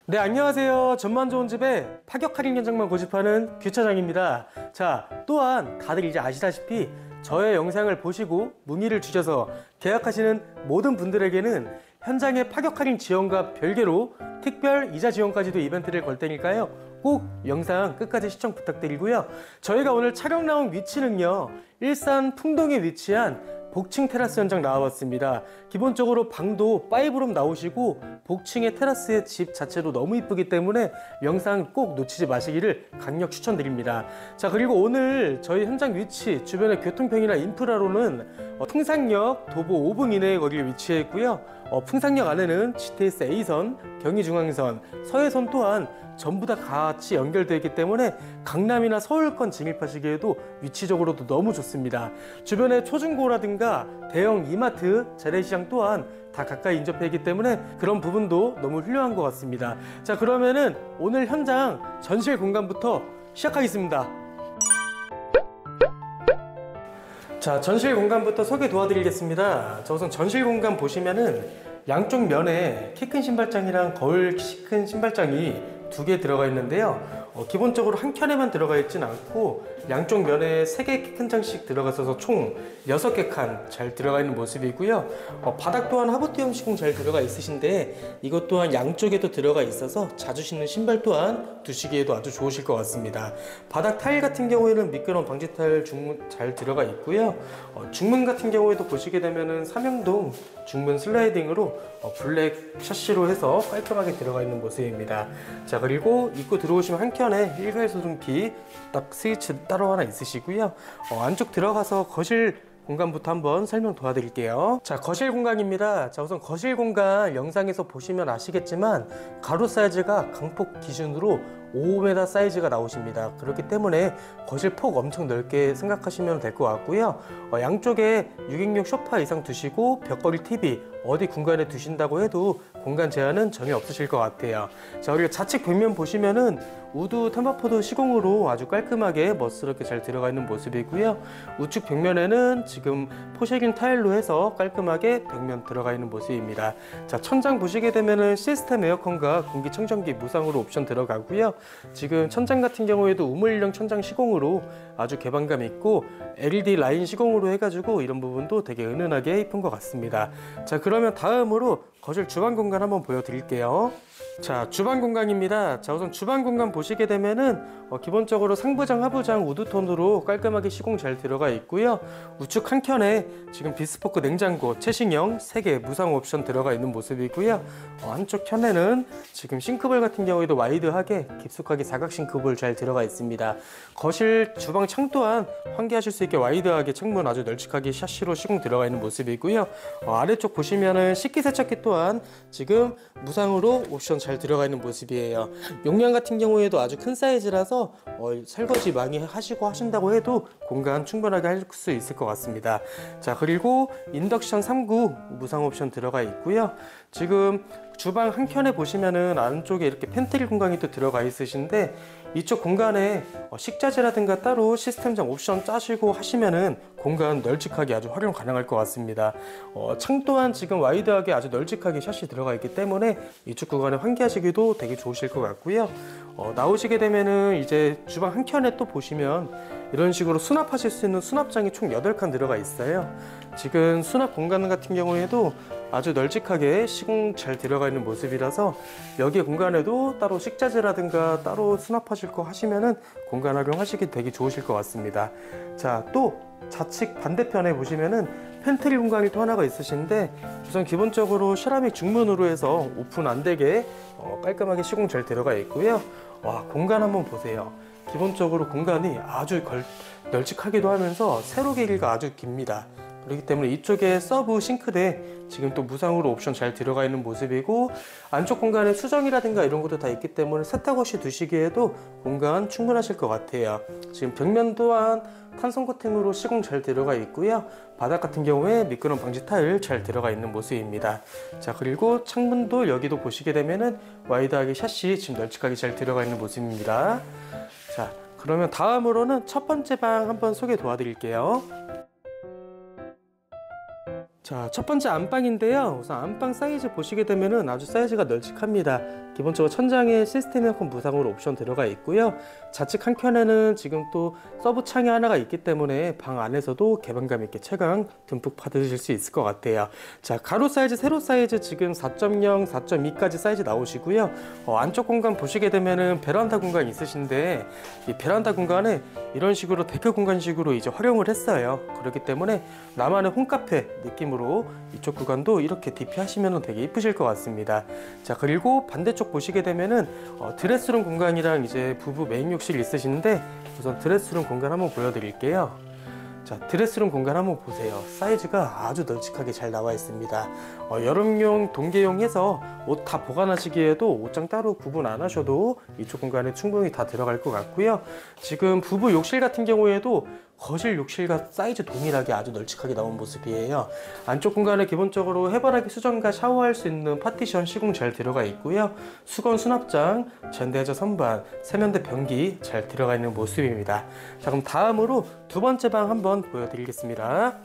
네, 안녕하세요. 전만 좋은 집에 파격 할인 현장만 고집하는 규차장입니다. 자, 또한 다들 이제 아시다시피 저의 영상을 보시고 문의를 주셔서 계약하시는 모든 분들에게는 현장의 파격 할인 지원과 별개로 특별 이자 지원까지도 이벤트를 걸 테니까요. 꼭 영상 끝까지 시청 부탁드리고요. 저희가 오늘 촬영 나온 위치는요, 일산 풍동에 위치한 복층 테라스 현장 나와봤습니다. 기본적으로 방도 5룸 나오시고 복층의 테라스의 집 자체도 너무 이쁘기 때문에 영상 꼭 놓치지 마시기를 강력 추천드립니다. 자, 그리고 오늘 저희 현장 위치 주변의 교통편이나 인프라로는 풍산역 도보 5분 이내의 거리에 위치해 있고요. 풍산역 안에는 GTX A선, 경의중앙선, 서해선 또한 전부 다 같이 연결되어 있기 때문에 강남이나 서울권 진입하시기에도 위치적으로도 너무 좋습니다. 주변에 초중고라든가 대형 이마트, 재래시장 또한 다 가까이 인접해 있기 때문에 그런 부분도 너무 훌륭한 것 같습니다. 자, 그러면은 오늘 현장 전실 공간부터 시작하겠습니다. 자, 전실 공간부터 소개 도와드리겠습니다. 자, 우선 전실 공간 보시면은 양쪽 면에 키 큰 신발장이랑 거울 키 큰 신발장이 두 개 들어가 있는데요. 기본적으로 한 켠에만 들어가 있진 않고 양쪽 면에 3개 키 큰 장씩 들어가 있어서 총 6개 칸 잘 들어가 있는 모습이고요. 바닥 또한 하부티움 시공 잘 들어가 있으신데 이것 또한 양쪽에도 들어가 있어서 자주 신는 신발 또한 두시기에도 아주 좋으실 것 같습니다. 바닥 타일 같은 경우에는 미끄럼 방지 타일 중문 잘 들어가 있고요. 중문 같은 경우에도 보시게 되면은 삼형동 중문 슬라이딩으로 블랙 샤시로 해서 깔끔하게 들어가 있는 모습입니다. 자, 그리고 입구 들어오시면 한켠에 일괄소등기 딱 스위치 따로 하나 있으시고요. 안쪽 들어가서 거실 공간부터 한번 설명 도와드릴게요. 자, 거실 공간입니다. 자, 우선 거실 공간 영상에서 보시면 아시겠지만 가로 사이즈가 강폭 기준으로 5m 사이즈가 나오십니다. 그렇기 때문에 거실 폭 엄청 넓게 생각하시면 될 것 같고요. 양쪽에 6인용 소파 이상 두시고 벽걸이 TV 어디 공간에 두신다고 해도 공간 제한은 전혀 없으실 것 같아요. 자, 그리고 좌측 벽면 보시면은 우드 템버포드 시공으로 아주 깔끔하게 멋스럽게 잘 들어가 있는 모습이고요. 우측 벽면에는 지금 포쉐긴 타일로 해서 깔끔하게 벽면 들어가 있는 모습입니다. 자, 천장 보시게 되면은 시스템 에어컨과 공기청정기 무상으로 옵션 들어가고요. 지금 천장 같은 경우에도 우물형 천장 시공으로 아주 개방감 있고 LED 라인 시공으로 해가지고 이런 부분도 되게 은은하게 이쁜 것 같습니다. 자, 그러면 다음으로 거실 주방 공간 한번 보여드릴게요. 자, 주방 공간입니다. 자, 우선 주방 공간 보시게 되면은 기본적으로 상부장, 하부장 우드톤으로 깔끔하게 시공 잘 들어가 있고요. 우측 한켠에 지금 비스포크 냉장고 최신형 3개 무상 옵션 들어가 있는 모습이고요. 한쪽 편에는 지금 싱크볼 같은 경우에도 와이드하게 깊숙하게 사각 싱크볼 잘 들어가 있습니다. 거실 주방 창 또한 환기하실 수 있게 와이드하게 창문 아주 널찍하게 샤시로 시공 들어가 있는 모습이고요. 아래쪽 보시면은 식기세척기 또한 지금 무상으로 옵션 잘 들어가 있는 모습이에요. 용량 같은 경우에도 아주 큰 사이즈라서 설거지 많이 하시고 하신다고 해도 공간 충분하게 할 수 있을 것 같습니다. 자, 그리고 인덕션 3구 무상 옵션 들어가 있고요. 지금 주방 한켠에 보시면은 안쪽에 이렇게 팬트리 공간이 또 들어가 있으신데 이쪽 공간에 식자재라든가 따로 시스템장 옵션 짜시고 하시면은 공간 널찍하게 아주 활용 가능할 것 같습니다. 창 또한 지금 와이드하게 아주 널찍하게 샷이 들어가 있기 때문에 이쪽 구간에 환기하시기도 되게 좋으실 것 같고요. 나오시게 되면은 이제 주방 한켠에 또 보시면 이런 식으로 수납하실 수 있는 수납장이 총 8칸 들어가 있어요. 지금 수납 공간 같은 경우에도 아주 널찍하게 시공 잘 들어가 있는 모습이라서 여기 공간에도 따로 식자재라든가 따로 수납하실 거 하시면은 공간 활용하시기 되게 좋으실 것 같습니다. 자, 또 좌측 반대편에 보시면은 팬트리 공간이 또 하나가 있으신데 우선 기본적으로 세라믹 중문으로 해서 오픈 안 되게 깔끔하게 시공 잘 들어가 있고요. 와, 공간 한번 보세요. 기본적으로 공간이 아주 널찍하기도 하면서 세로 길이가 아주 깁니다. 그렇기 때문에 이쪽에 서브 싱크대 지금 또 무상으로 옵션 잘 들어가 있는 모습이고 안쪽 공간에 수정이라든가 이런 것도 다 있기 때문에 세탁없이 두시기에도 공간 충분하실 것 같아요. 지금 벽면 또한 탄성 코팅으로 시공 잘 들어가 있고요. 바닥 같은 경우에 미끄럼 방지 타일 잘 들어가 있는 모습입니다. 자, 그리고 창문도 여기도 보시게 되면은 와이드하게 샷이 지금 널찍하게 잘 들어가 있는 모습입니다. 자, 그러면 다음으로는 첫 번째 방 한번 소개 도와드릴게요. 자, 첫 번째 안방인데요. 우선 안방 사이즈 보시게 되면은 아주 사이즈가 널찍합니다. 기본적으로 천장에 시스템 에어컨 무상으로 옵션 들어가 있고요. 좌측 한켠에는 지금 또 서브 창이 하나가 있기 때문에 방 안에서도 개방감 있게 채광 듬뿍 받으실 수 있을 것 같아요. 자, 가로 사이즈, 세로 사이즈 지금 4.0, 4.2까지 사이즈 나오시고요. 안쪽 공간 보시게 되면은 베란다 공간 있으신데 이 베란다 공간에 이런 식으로 데크 공간식으로 이제 활용을 했어요. 그렇기 때문에 나만의 홈카페 느낌으로 이쪽 구간도 이렇게 DP 하시면 되게 이쁘실 것 같습니다. 자, 그리고 반대쪽 보시게 되면은 드레스룸 공간이랑 이제 부부 메인 욕실 있으신데 우선 드레스룸 공간 한번 보여드릴게요. 자, 드레스룸 공간 한번 보세요. 사이즈가 아주 널찍하게 잘 나와 있습니다. 여름용, 동계용 해서 옷 다 보관하시기에도 옷장 따로 구분 안 하셔도 이쪽 공간에 충분히 다 들어갈 것 같고요. 지금 부부 욕실 같은 경우에도 거실 욕실과 사이즈 동일하게 아주 널찍하게 나온 모습이에요. 안쪽 공간에 기본적으로 해바라기 수전과 샤워할 수 있는 파티션 시공 잘 들어가 있고요. 수건 수납장, 젠데저 선반, 세면대 변기 잘 들어가 있는 모습입니다. 자, 그럼 다음으로 두 번째 방 한번 보여드리겠습니다.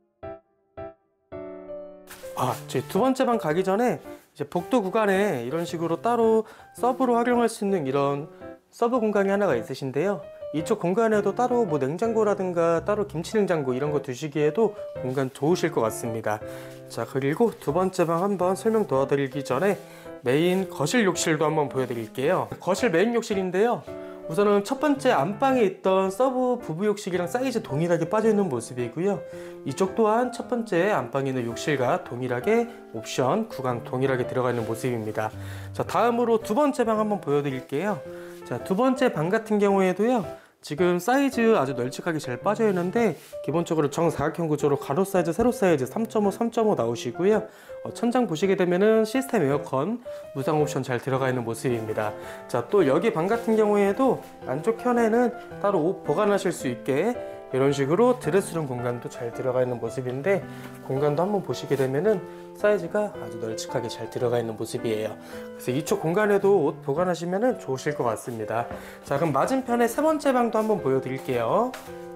제 두 번째 방 가기 전에 이제 복도 구간에 이런 식으로 따로 서브로 활용할 수 있는 이런 서브 공간이 하나가 있으신데요. 이쪽 공간에도 따로 뭐 냉장고라든가 따로 김치 냉장고 이런 거 두시기에도 공간 좋으실 것 같습니다. 자, 그리고 두 번째 방 한번 설명 도와드리기 전에 메인 거실 욕실도 한번 보여드릴게요. 거실 메인 욕실인데요. 우선은 첫 번째 안방에 있던 서브 부부 욕실이랑 사이즈 동일하게 빠져있는 모습이고요. 이쪽 또한 첫 번째 안방에 있는 욕실과 동일하게 옵션 구간 동일하게 들어가 있는 모습입니다. 자, 다음으로 두 번째 방 한번 보여드릴게요. 자, 두 번째 방 같은 경우에도요. 지금 사이즈 아주 널찍하게 잘 빠져 있는데 기본적으로 정사각형 구조로 가로 사이즈, 세로 사이즈 3.5, 3.5 나오시고요. 천장 보시게 되면은 시스템 에어컨 무상 옵션 잘 들어가 있는 모습입니다. 자, 또 여기 방 같은 경우에도 안쪽 편에는 따로 옷 보관하실 수 있게 이런 식으로 드레스룸 공간도 잘 들어가 있는 모습인데 공간도 한번 보시게 되면은 사이즈가 아주 널찍하게 잘 들어가 있는 모습이에요. 그래서 이쪽 공간에도 옷 보관하시면 좋으실 것 같습니다. 자, 그럼 맞은편에 세 번째 방도 한번 보여드릴게요.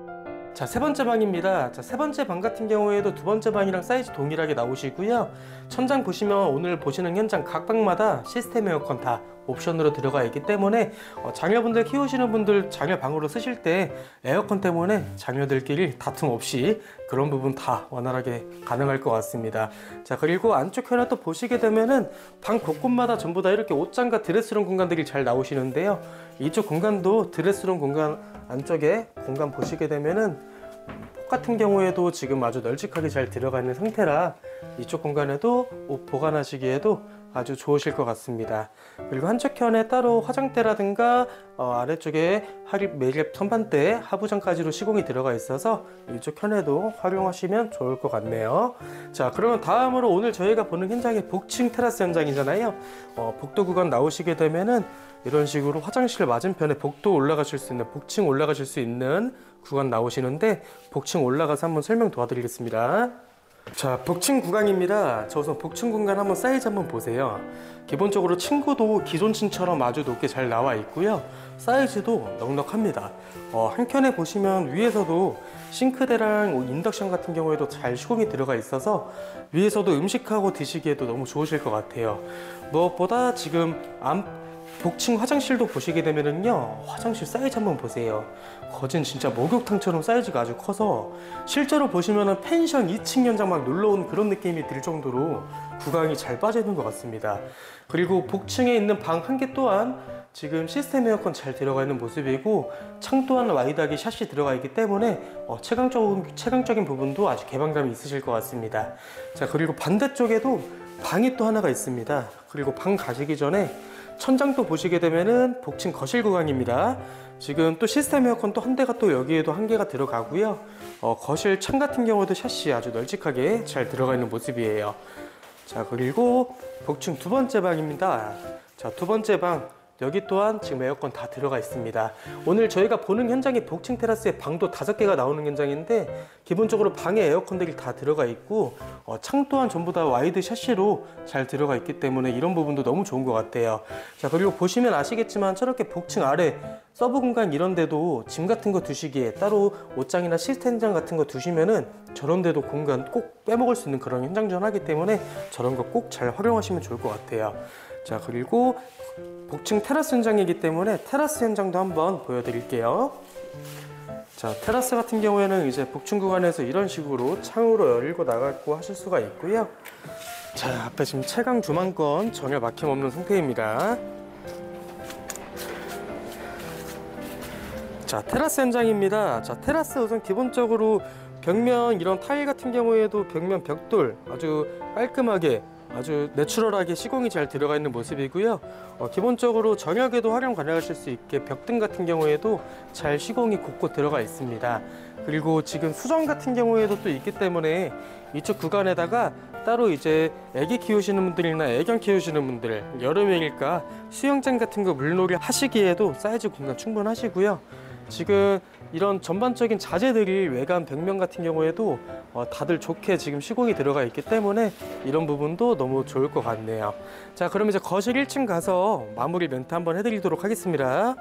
자, 세 번째 방입니다. 자, 세 번째 방 같은 경우에도 두 번째 방이랑 사이즈 동일하게 나오시고요. 천장 보시면 오늘 보시는 현장 각 방마다 시스템 에어컨 다 옵션으로 들어가 있기 때문에 자녀분들 키우시는 분들 자녀 방으로 쓰실 때 에어컨 때문에 자녀들끼리 다툼 없이 그런 부분 다 원활하게 가능할 것 같습니다. 자, 그리고 안쪽 하나 또 보시게 되면은 방 곳곳마다 전부 다 이렇게 옷장과 드레스룸 공간들이 잘 나오시는데요. 이쪽 공간도 드레스룸 공간 안쪽에 공간 보시게 되면은 폭 같은 경우에도 지금 아주 널찍하게 잘 들어가 있는 상태라 이쪽 공간에도 옷 보관하시기에도 아주 좋으실 것 같습니다. 그리고 한쪽 편에 따로 화장대라든가 아래쪽에 매립 선반대 하부장까지로 시공이 들어가 있어서 이쪽 편에도 활용하시면 좋을 것 같네요. 자, 그러면 다음으로 오늘 저희가 보는 현장이 복층 테라스 현장이잖아요. 복도 구간 나오시게 되면은 이런 식으로 화장실 맞은편에 복도 올라가실 수 있는 복층 올라가실 수 있는 구간 나오시는데 복층 올라가서 한번 설명 도와드리겠습니다. 자, 복층 구간입니다. 자, 우선 복층 공간 한번 사이즈 한번 보세요. 기본적으로 층고도 기존 층처럼 아주 높게 잘 나와 있고요. 사이즈도 넉넉합니다. 한켠에 보시면 위에서도 싱크대랑 인덕션 같은 경우에도 잘 시공이 들어가 있어서 위에서도 음식하고 드시기에도 너무 좋으실 것 같아요. 무엇보다 지금 복층 화장실도 보시게 되면은요, 화장실 사이즈 한번 보세요. 거진 진짜 목욕탕처럼 사이즈가 아주 커서 실제로 보시면은 펜션 2층 현장 막 놀러온 그런 느낌이 들 정도로 구강이 잘 빠져 있는 것 같습니다. 그리고 복층에 있는 방 한 개 또한 지금 시스템 에어컨 잘 들어가 있는 모습이고 창 또한 와이드하게 샷이 들어가 있기 때문에 체감적인 부분도 아주 개방감이 있으실 것 같습니다. 자, 그리고 반대쪽에도 방이 또 하나가 있습니다. 그리고 방 가시기 전에 천장도 보시게 되면은 복층 거실 구간입니다. 지금 또 시스템 에어컨 또 한 대가 또 여기에도 한 개가 들어가고요. 거실 창 같은 경우도 샷이 아주 널찍하게 잘 들어가 있는 모습이에요. 자, 그리고 복층 두 번째 방입니다. 자, 두 번째 방 여기 또한 지금 에어컨 다 들어가 있습니다. 오늘 저희가 보는 현장이 복층 테라스에 방도 5개가 나오는 현장인데 기본적으로 방에 에어컨들이 다 들어가 있고 창 또한 전부 다 와이드 샤시로 잘 들어가 있기 때문에 이런 부분도 너무 좋은 것 같아요. 자, 그리고 보시면 아시겠지만 저렇게 복층 아래 서브 공간 이런 데도 짐 같은 거 두시기에 따로 옷장이나 시스템장 같은 거 두시면은 저런 데도 공간 꼭 빼먹을 수 있는 그런 현장 전하기 때문에 저런 거 꼭 잘 활용하시면 좋을 것 같아요. 자, 그리고 복층 테라스 현장이기 때문에 테라스 현장도 한번 보여드릴게요. 자, 테라스 같은 경우에는 이제 복층 구간에서 이런 식으로 창으로 열고 나가고 하실 수가 있고요. 자, 앞에 지금 채광 조망권 전혀 막힘없는 상태입니다. 자, 테라스 현장입니다. 자, 테라스 우선 기본적으로 벽면 이런 타일 같은 경우에도 벽면 벽돌 아주 깔끔하게 아주 내추럴하게 시공이 잘 들어가 있는 모습이고요. 기본적으로 저녁에도 활용 가능하실 수 있게 벽등 같은 경우에도 잘 시공이 곳곳 들어가 있습니다. 그리고 지금 수정 같은 경우에도 또 있기 때문에 이쪽 구간에다가 따로 이제 애기 키우시는 분들이나 애견 키우시는 분들 여름이니까 수영장 같은 거 물놀이 하시기에도 사이즈 공간 충분하시고요. 지금 이런 전반적인 자재들이 외관 벽면 같은 경우에도 다들 좋게 지금 시공이 들어가 있기 때문에 이런 부분도 너무 좋을 것 같네요. 자, 그럼 이제 거실 1층 가서 마무리 멘트 한번 해드리도록 하겠습니다.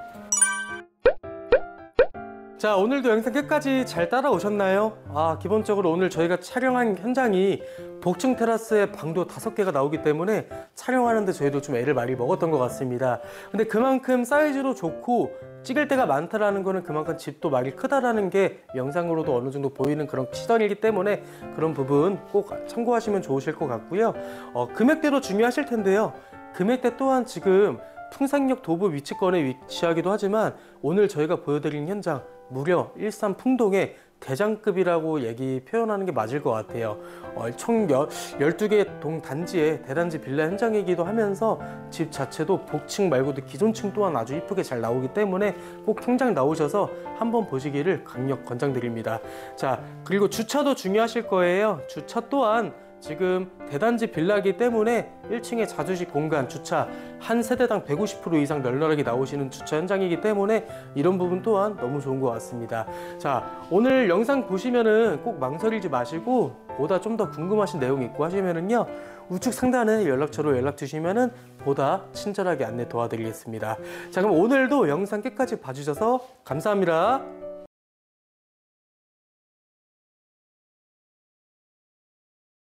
자, 오늘도 영상 끝까지 잘 따라오셨나요? 기본적으로 오늘 저희가 촬영한 현장이 복층 테라스에 방도 5개가 나오기 때문에 촬영하는데 저희도 좀 애를 많이 먹었던 것 같습니다. 근데 그만큼 사이즈도 좋고 찍을 데가 많다라는 거는 그만큼 집도 많이 크다라는 게 영상으로도 어느 정도 보이는 그런 시선이기 때문에 그런 부분 꼭 참고하시면 좋으실 것 같고요. 금액대도 중요하실 텐데요. 금액대 또한 지금 풍산역 도보 위치권에 위치하기도 하지만 오늘 저희가 보여드린 현장 무려 일산 풍동의 대장급이라고 표현하는 게 맞을 것 같아요. 총 12개 동 단지의 대단지 빌라 현장이기도 하면서 집 자체도 복층 말고도 기존층 또한 아주 이쁘게 잘 나오기 때문에 꼭 현장 나오셔서 한번 보시기를 강력 권장드립니다. 자, 그리고 주차도 중요하실 거예요. 주차 또한 지금 대단지 빌라이기 때문에 1층에 자주식 공간 주차 한 세대당 150% 이상 널널하게 나오시는 주차 현장이기 때문에 이런 부분 또한 너무 좋은 것 같습니다. 자, 오늘 영상 보시면은 꼭 망설이지 마시고 보다 좀 더 궁금하신 내용 있고 하시면은요 우측 상단에 연락처로 연락 주시면은 보다 친절하게 안내 도와드리겠습니다. 자, 그럼 오늘도 영상 끝까지 봐주셔서 감사합니다.